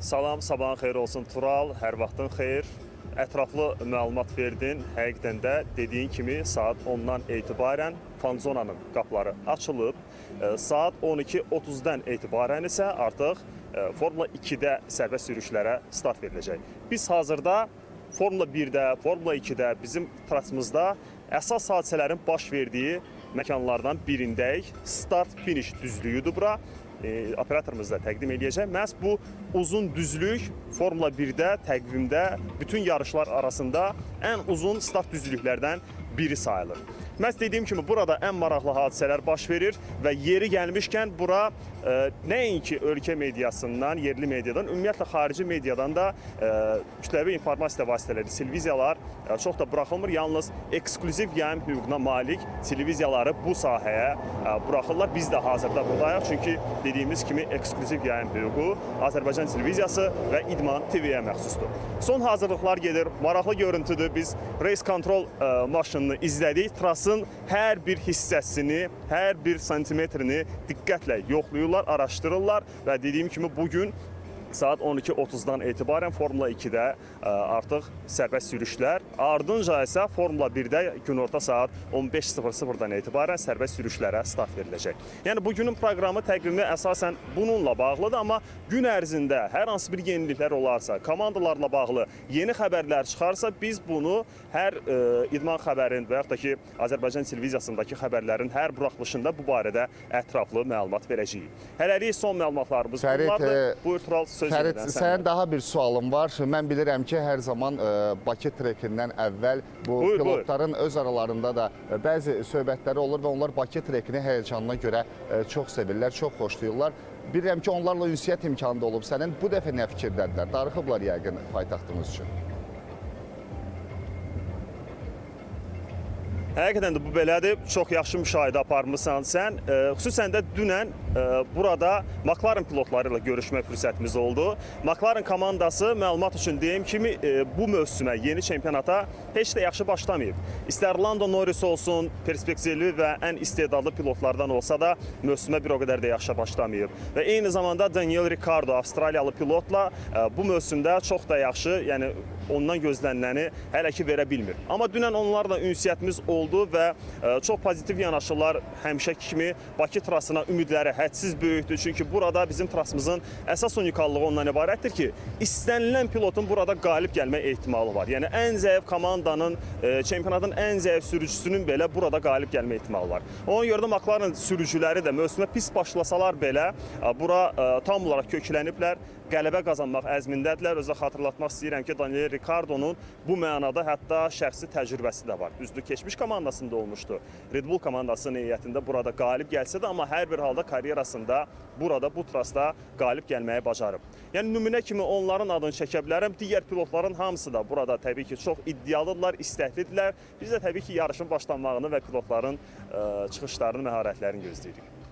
Salam, sabahın xeyir olsun Tural, hər vaxtın xeyir. Ətraflı məlumat verdin. Həqiqətən də dediyin kimi saat 10-dan etibarən fanzonanın qapıları açılıb. Saat 12:30-dan etibarən isə artıq Formula 2-də sərbəst sürüşlərə start veriləcək. Biz hazırda Formula 1-də, Formula 2-də bizim trasımızda əsas hadisələrin baş verdiyi məkanlardan birindəyik. Start-finish düzlüyüdür bura. Operatorımız da təqdim edəcək. Məhz bu uzun düzlük Formula 1-də, təqvimdə bütün yarışlar arasında ən uzun start düzlüklərdən biri sayılır. Məhz dediyim kimi burada ən maraqlı hadisələr baş verir və yeri gəlmişkən bura nəinki ölkə mediasından, yerli mediadan, ümumiyyətlə xarici mediadan da kütləvi informasiya vasitələri, televiziyalar çox da buraxılmır. Yalnız eksklüziv yayım hüququna malik televiziyaları bu sahəyə buraxırlar. Biz də hazırda buradayıq. Çünki dediyimiz kimi eksklüziv yayım hüququ Azərbaycan televiziyası və İdman TV-yə məxsusdur. Son hazırlıqlar gedir. Maraqlı görüntüdür. Biz race control maşınını izlədik. Trasın hər bir hissəsini, hər bir santimetrini diqqətlə yoxlayırlar, araşdırırlar və dediyim kimi bugün saat 12:30-dan etibarən Formula 2-də artıq sərbəst sürüşlər, ardınca isə Formula 1-də günorta saat 15:00-dan etibarən sərbəst sürüşlərə start veriləcək. Yəni bugünün proqramı təqvimi əsasən bununla bağlıdır, amma gün ərzində hər hansı bir yeniliklər olarsa, komandalarla bağlı yeni xəbərlər çıxarsa, biz bunu hər idman xəbərin və yaxud da ki Azərbaycan televiziyasındakı xəbərlərin hər buraxılışında bu barədə ətraflı məlumat verəcəyik. Hələlik son məlumatlarımız bunlardır. Buyur Tural. Fərid, sənin daha bir sualım var. Mən bilirəm ki, hər zaman Bakı trekindən əvvəl bu pilotların öz aralarında da bəzi söhbətləri olur və onlar Bakı trekini həyəcanına görə çox sevirlər, çox xoşlayırlar. Bilirəm ki, onlarla ünsiyyət imkanı da olub. Sənin bu dəfə nə fikirdədirlər? Darıxıblar yəqin paytaxtımız üçün. Həqiqətən də bu belədir. Çox yaxşı müşahidə aparmısan sən. Xüsusən də dünən burada McLaren pilotları ilə görüşmə fürsətimiz oldu. McLaren komandası məlumat üçün deyim kimi bu mövsümə, yeni çempionata heç də yaxşı başlamayıb. İstər Lando Norris olsun, perspektivli və ən istedadlı pilotlardan olsa da mövsümə bir o qədər də yaxşı başlamayıb. Və eyni zamanda Daniel Ricciardo, Avstraliyalı pilotla bu mövsümdə çox da yaxşı, yəni ondan gözləniləni hələ ki verə bilmir. Amma dünən onlarla ünsiyyətimiz oldu və çox pozitiv yanaşırlar. Həmişəki kimi Bakı trasına ümidləri hədsiz böyükdür. Çünki burada bizim trasımızın əsas unikallığı ondan ibarətdir ki, istənilən pilotun burada qalib gəlmə ehtimalı var. Yəni ən zəif komandanın, çempionatın ən zəif sürücüsünün belə burada qalib gəlmə ehtimalı var. Ona görə də McLaren sürücüləri də mövsümə pis başlasalar belə bura tam olaraq kökləniblər. Qələbə qazanmaq əzmindədirlər. Özə xatırlatmaq istəyirəm ki, Daniel Ricciardo'nun bu mənada hətta şəxsi təcrübəsi də var. Düzdür, keçmiş komandasında olmuşdu. Red Bull komandasının heyətində burada qalib gəlsə də, amma hər bir halda karyerasında burada, bu trasda qalib gəlməyi bacarıb. Yəni, nümunə kimi onların adını çəkə bilərəm. Digər pilotların hamısı da burada təbii ki, çox iddialıdırlar, istəklidirlər. Biz də təbii ki, yarışın başlanmağını və pilotların çıxışlarını, məharətlərini gözləyirik.